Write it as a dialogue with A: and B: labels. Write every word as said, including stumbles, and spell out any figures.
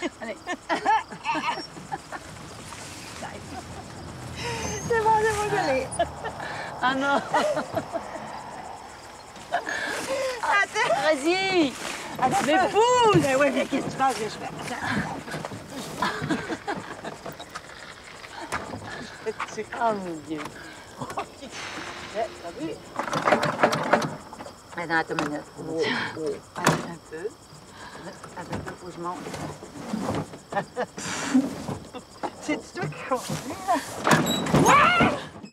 A: Allez.
B: C'est bon, c'est bon, je l'ai.
A: Ah non.
B: Attends.
A: Vas-y.
B: Attends.
A: Mais pousse.
B: Ben oui, mais qu'est-ce que tu penses que je fais? Attends.
A: Oh mon Dieu.
B: T'as vu?
A: Attends, attends une minute.
B: Oh, oh.
A: Attends un peu. Attends un peu, faut que je monte.
B: C'est toi qui conduis, là?